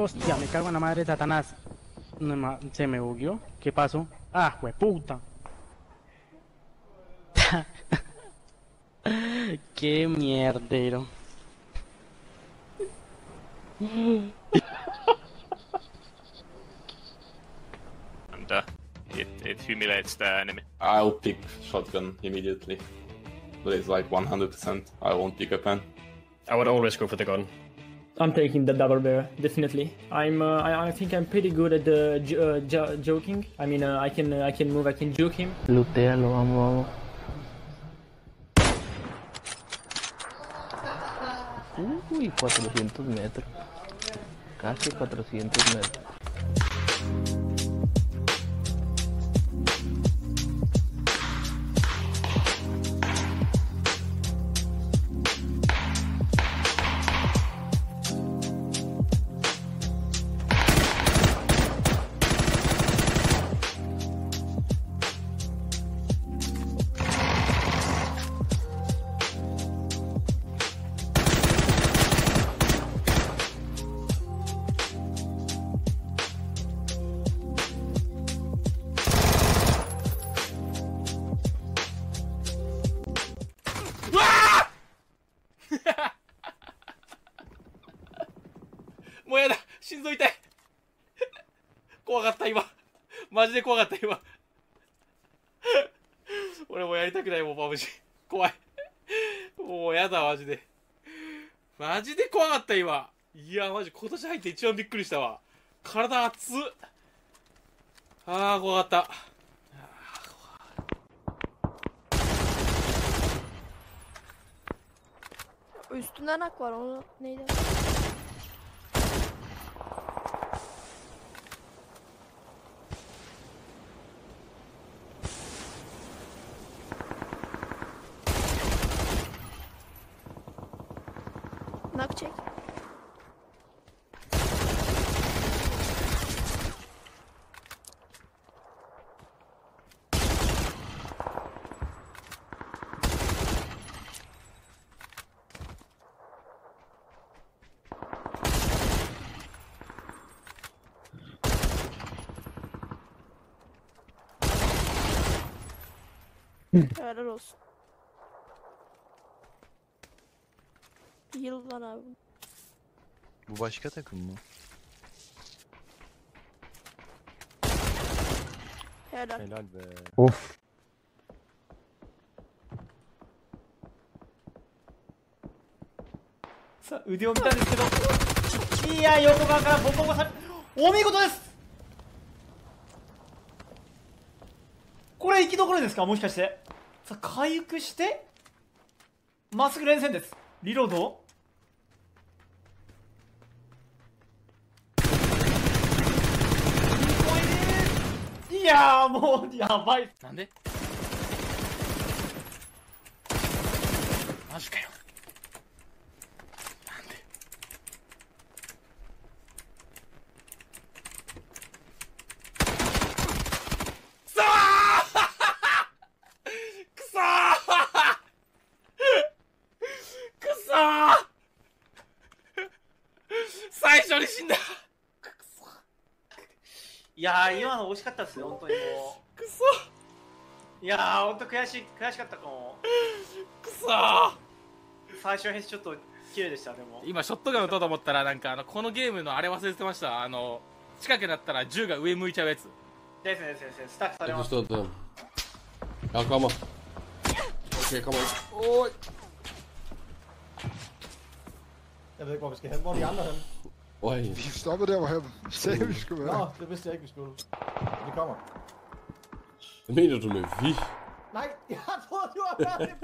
Hostia, me cago en la madre de Satanás. Se me bugueó. ¿Qué pasó? Ah, hueputa. Qué mierdero. And it humiliates the enemy. I'll pick shotgun immediately. But it's like 100%. I won't pick a pen. I would always go for the gun. I'm taking the double bear, definitely. I think I'm pretty good at the joking. I mean, I can move, I can juke him. Lootealo, vamos, vamos. Uy, 400 metros. Casi 400 metros. もうやだ、心臓痛い。怖かった今、マジで怖かった今。俺もうやりたくないもん、パブジ。怖い。もうやだ、マジで。マジで怖かった今。いや、マジ今年入って一番びっくりしたわ。体熱っ。あー、怖かった。 Üstünden ak var onu neydi? Nak çek. Helal olsun. Yıldan abi. Bu başka takım mı? Helal. Helal be. Of. さあ腕を見たんですけど、いや横側からボコボコされ、お見事です。これ生き残るんですか、もしかして。さあ回復してまっすぐ連戦です。リロードをいやーもうやばい。 なんでマジかよ。なんでくそーくそーくそー最初に死んだ。 いやー今の惜しかったですよ本当にもう。 くそいやー本当悔しかったかも。 くそー最初編ちょっと綺麗でした。でも今ショットガン撃とうと思ったらなんかこのゲームのあれ忘れてました。近くなったら銃が上向いちゃうやつですね先生、スタッフされます。 Ja, kom maar. Oké, kom maar. Oj. Jeg ved ikke, hvor vi skal hen. Hvor er de andre hen? Oj. Vi stopper der, hvor vi sagde, vi skulle være. Nå, det vidste jeg ikke, vi skulle. Vi kommer. Hvad mener du med vi? Nej, jeg troede, du var færdig.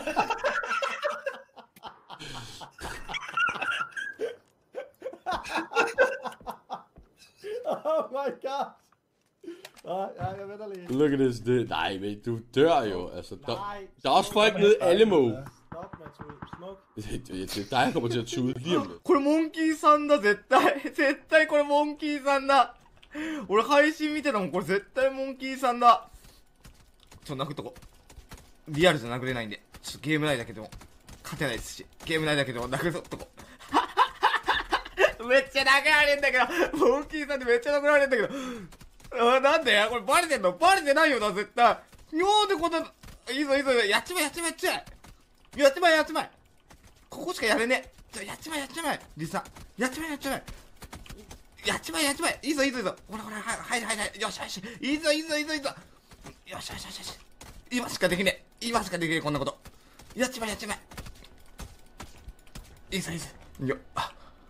Oh my god. Ja, jeg venter lige. Look at this dude. Nej, men du dør jo. Altså, Nej. der er også folk nede i alle mål. Stop med at smoke. Det er dig, der kommer til at tude lige om lidt. これモンキーさんだ、絶対。絶対これモンキーさんだ。俺配信見てたもん、これ絶対モンキーさんだ。殴っとこう。リアルじゃ殴れないんで。ちょっとゲーム内だけでも勝てないですし、ゲーム内だけでも殴っとこう。 めっちゃ殴られんだけど、モンキーさんってめっちゃ殴られんだけど、なんでこれバレてんの？バレてないよな、絶対。なんでこんな、いいぞいいぞ、やっちまえやっちまえやっちまえやっちまえやっちまえ、ここしかやれねえ。やっちまえやっちまえ、リサ。やっちまえやっちまえ。やっちまえやっちまえ。いいぞいいぞいいぞ。ほらほら、はいはいはい。よしよし。いいぞいいぞいいぞいいぞ。よしよしよしよし。今しかできねえ。今しかできねえ、こんなこと。やっちまえやっちまえ。いいぞいいぞ。よっ。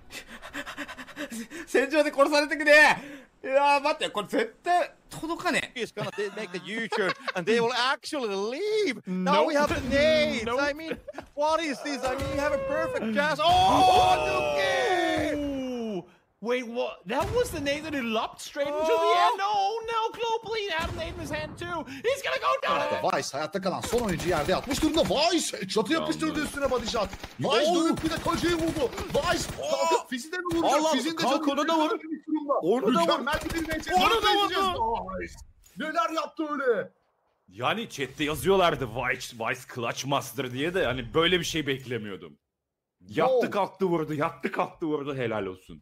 戦場で殺されてくねえ。いやー待って、これ絶対届かねえ。 He's gonna make the U-turn and they will actually leave. Now we have the nades. I mean, what is this? I mean, you have a perfect chance. Oh, Nuki! Wait, what? That was the nade that he lopped straight into the air? No, no, Globally had a nade in his hand too. He's gonna go down. Vice hayatta kalan son oyuncu yerde yatmış durumda. Vice çatı yapıştırdı üstüne body shot. Vice dönüp bir de kocayı vurdu. Vice kalkıp Fizz'i de mi vuracak? Fizz'in de kalk, onu da vur. Onu da vur. Mükemmel bir match. Onu da vurdu. Vice neler yaptı öyle? Yani chatte yazıyorlardı Vice Clutch Master diye de hani böyle bir şey beklemiyordum. Yattı kalktı vurdu, yattı kalktı vurdu, helal olsun.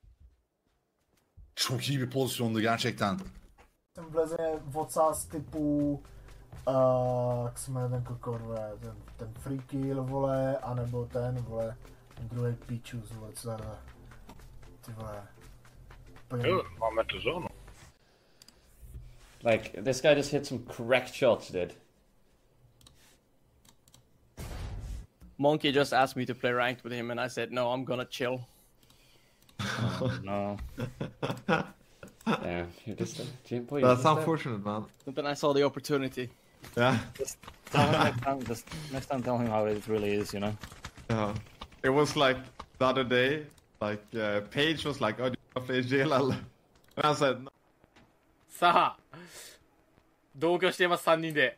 Çok iyi bir pozisyondu gerçekten. Jsem vlezeně vocás typu, jak se jmenuje ten kokor, vole, ten free kill, vole, anebo ten, vole, ten druhý pičus, vole, co je, ty vole. Like, this guy just hit some correct shots, dude. Monkey just asked me to play ranked with him, and I said, no, I'm gonna chill. Oh, no. Yeah, you just That's unfortunate, man. But then I saw the opportunity. Yeah. Next time tell him how it really is, you know? Yeah. It was like the other day, like Paige was like, oh, do you want to play JLL? And I said, no. さあ同居しています3人で。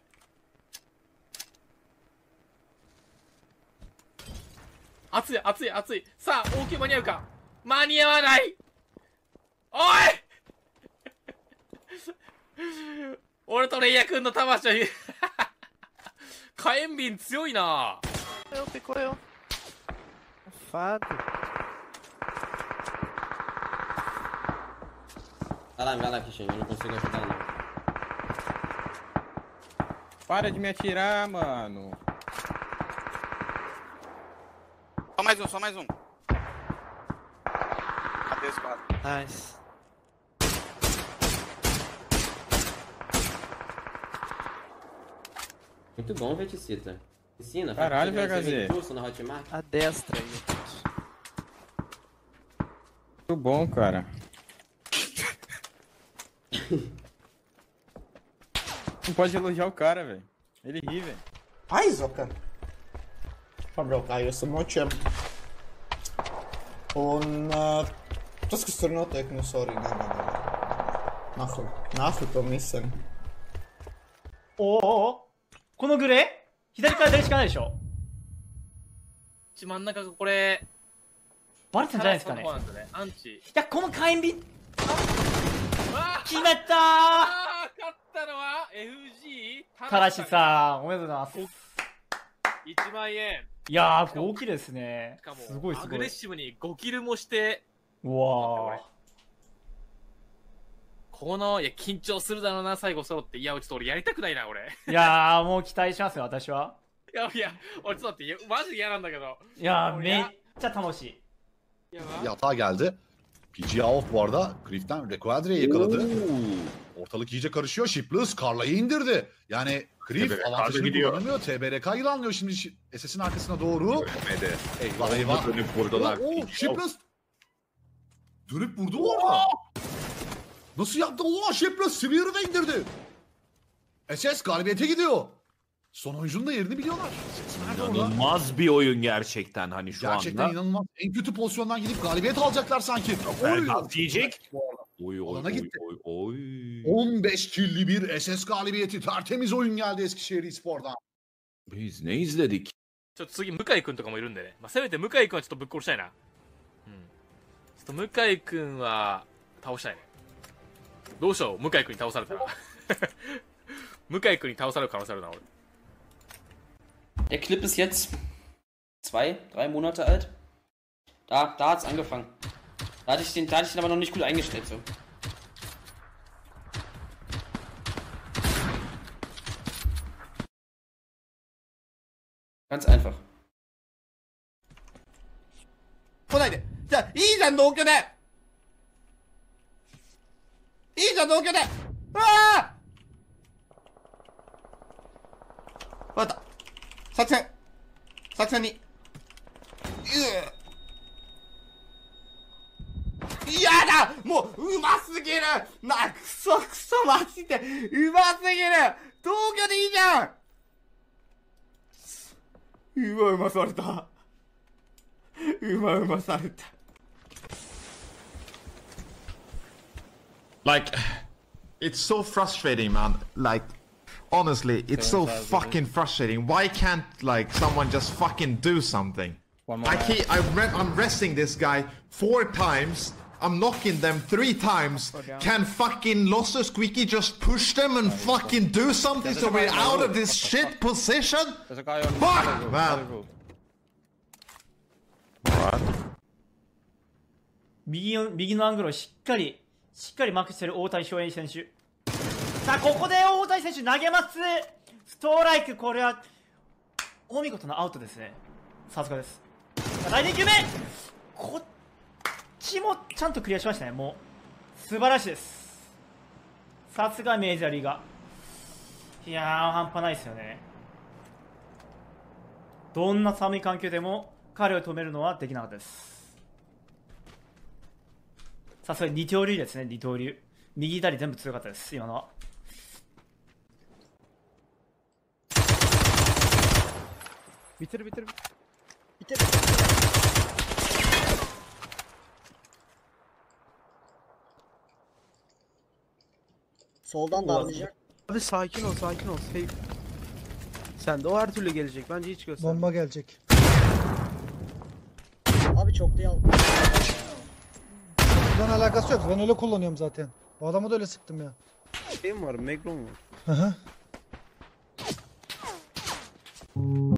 熱い熱い熱い。さあ応急間に合うか。間に合わない。おい俺とレイヤ君の魂に火炎瓶強いな。 Ficou eu. Fado. Vai lá, Kishin, eu não consigo ajudar não. Para de me atirar, mano. Só mais um. Cadê esse quadro? Nice. Muito bom, Veticita. Ensina. Caralho, VHZ. Na Hotmart. A destra aí. Muito bom, cara. Não pode elogiar o cara, velho. Ele ri, velho. Ai, Zoka. Dobra, jestem mociem. On... To skrynotek, no sorry, no. Nachu to mislim. このグレー左から左しかないでしょ。 真ん中がこれバレてんじゃないですかね。 アンチ。 いや、この火炎瓶決めたー。 勝ったのは FG からしさん、おめでとうございます。 1万円。 いやー、5キルですね。 しかもすごいすごい。 アグレッシブに5キルもして。 うわー。 この、いや、緊張するだろうな、最後揃って。いや、ちょっと俺やりたくないな、俺。 いやー、もう期待しますよ、私は。 いや、俺ちょっと待って、マジで嫌なんだけど。 いやー、めっちゃ楽しい。 Yatağa geldi. PG Off bu arada Griff'ten Requadri'yi yakaladı. Ortalık iyice karışıyor. Shipless Karla'yı indirdi. Yani Griff avantajını kullanamıyor. TBRK yılanlıyor şimdi SS'in arkasına doğru. Ölmedi. Eyvah eyvah. Dönüp vurdular. Shipless dönüp vurdu mu orada? Nasıl yaptı? Oo, Shipless Sever'ı da indirdi. SS galibiyete gidiyor. Son oyuncunun da yerini biliyorlar. İnanılmaz bir oyun gerçekten hani şu gerçekten anda. inanılmaz. En kötü pozisyondan gidip galibiyet alacaklar sanki. Berbat diyecek. Oy 15 killi bir SS galibiyeti. Tertemiz oyun geldi Eskişehir Espor'dan. Biz ne izledik? ちょっと次向井くんとかもいるんでね。まあ、せめて向井くんはちょっとぶっ殺したいな。うん。ちょっと向井くんは倒したいね。どうしよう、向井くんに倒されたら。向井くんに倒される可能性あるな、俺。 Der Clip ist jetzt 2, 3 Monate alt. Da hat's angefangen. Da hatte ich den aber noch nicht gut eingestellt so. Ganz einfach. 来ないで。じゃあ、いいじゃん、同居で。いいじゃん、同居で。うわあ。わかった。作戦に。やだ、もう、うますぎる。くそ、マジで。うますぎる。同居でいいじゃん。うまされた。うまされた。 Like, it's so frustrating, man. Like, honestly, it's so fucking frustrating. Why can't, like, someone just fucking do something? I'm resting this guy 4 times. I'm knocking them 3 times. Can fucking Losso Squeaky just push them and fucking do something so we're out of this shit position? Fuck, man. 右のアングルをしっかりマークしてる大谷翔平選手。さあここで大谷選手投げます。ストライク、これはお見事なアウトですね。さすがです。第2球目、こっちもちゃんとクリアしましたね。もう素晴らしいです。さすがメジャーリーガー。いやー、半端ないですよね。どんな寒い環境でも彼を止めるのはできなかったです。さすがに二刀流ですね。二刀流、右左全部強かったです、今のは。 Bitir. Soldan darlayacak. Abi sakin ol. Safe. Sen de o her türlü gelecek. Bence hiç gösterme. Bomba gelecek. Abi çok değil. Bundan alakası yok. Ben öyle kullanıyorum zaten. O adamı da öyle sıktım ya. Şey mi var? Megron var. Hı hı.